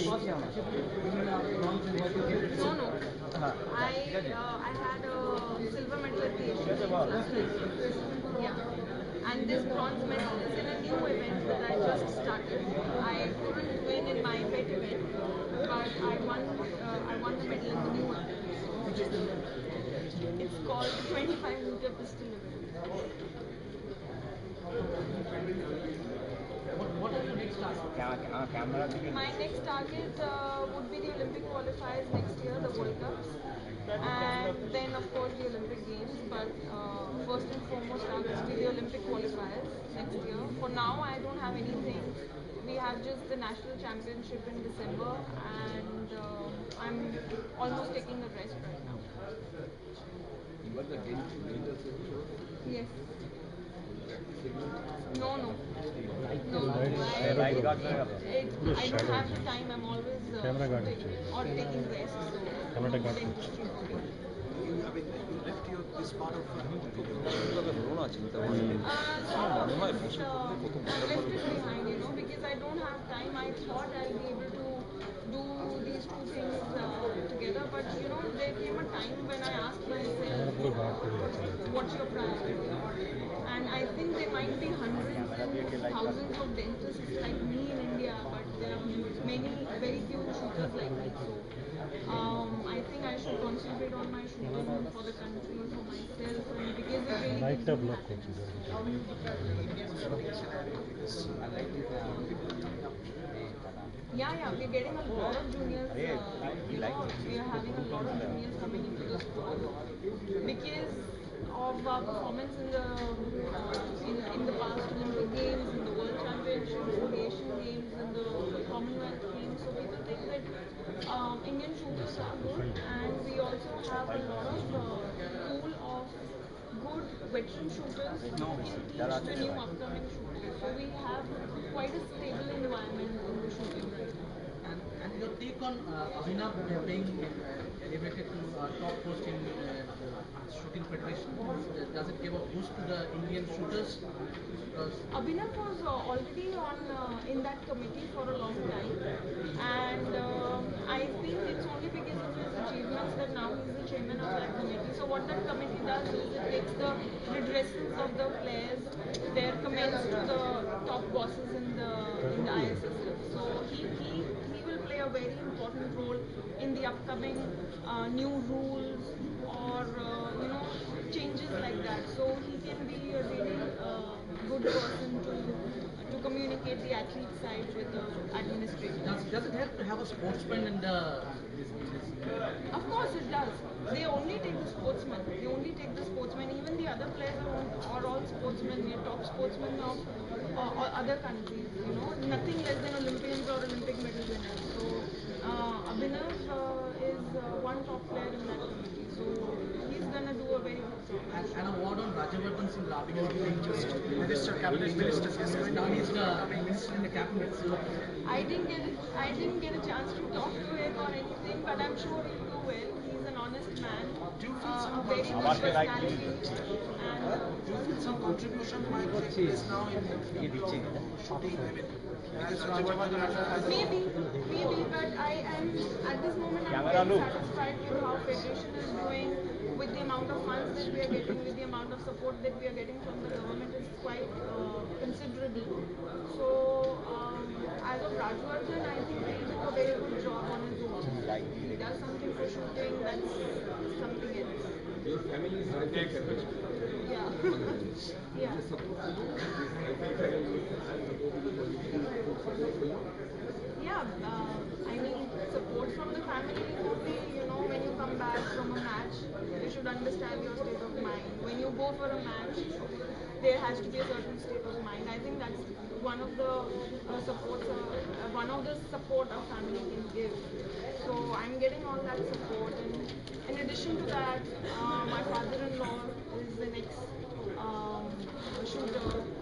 No, no. I had a silver medal at the Asian Games last year. Yeah. And this bronze medal is in a new event that I just started. I couldn't win in my pet event, but I won the medal in the new event. It's called the 25-meter pistol event. What are your next targets? My next target would be the Olympic qualifiers next year, the World Cups, and then of course the Olympic Games. But first and foremost targets will be the Olympic qualifiers next year. For now, I don't have anything. We have just the national championship in December, and I'm almost taking a rest right now. You are the gainer. Yes. No, no. No, I got I don't have the time. I'm always shooting or taking rest. So I'm not going to stream. You left this part of No, I left it behind, because I don't have time. I thought I'll be able to do these two things together, but there came a time when I asked myself, what's your priority? And I think there might be hundreds and thousands of dentists like me in India, but there are many, very few shooters like me. So I think I should concentrate on my shooting for the country, for myself, and because it really makes me yeah, we're getting a lot of juniors. We are having a lot of juniors coming into the sport because of our performance in the past Olympic Games, in the World Championships, in the Asian Games, in the Commonwealth Games. So people think that Indian shooters are good, and we also have a lot of pool of good veteran shooters who can teach the new upcoming shooters. So we have quite a stable environment in the shooting right now. And your take on Abhinav being elevated to top post in the shooting federation? Does it give a boost to the Indian shooters? Abhinav was already on in that committee for a long time, and I think it's only because of his achievements that now he's the chairman of that committee. So what that committee does is it takes the redressals of the players, their comments to the top bosses in the ISSF. So he will play a very important role in the upcoming new rules or changes like that. So he can be a really good person to communicate the athlete side with the administration. Does it help to have a sportsman in the Of course it does. They only take the sportsmen. They only take the sportsmen. Even the other players are all sportsmen. They are top sportsmen of other countries. Nothing less than Olympians or Olympic medal winners. So Abhinav is one top player in that committee. So he's gonna do a very good job. and a word on Rajavardhan Singh Ravi Minister, cabinet minister, now he's the minister in the cabinet. So I didn't get a chance to talk to him or anything, but I'm sure he'll do well. He's an honest man, a very good personality, and do you feel some contribution might take place now in shooting? Maybe, but I am at this moment I'm very satisfied with how Federation is doing, with the amount of funds that we are getting, with the amount of support that we are getting from the government is quite considerable. So as of Rajwardhan, I think he'll do a very good job on his own. If he does something for shooting, that's something else. Your family is very Yeah. Yeah. Yeah, I mean, support from the family would be, when you come back from a match, you should understand your state of mind. When you go for a match, there has to be a certain state of mind. I think that's one of the support our family can give. So I'm getting all that support, and in addition to that, my father-in-law is the next shooter.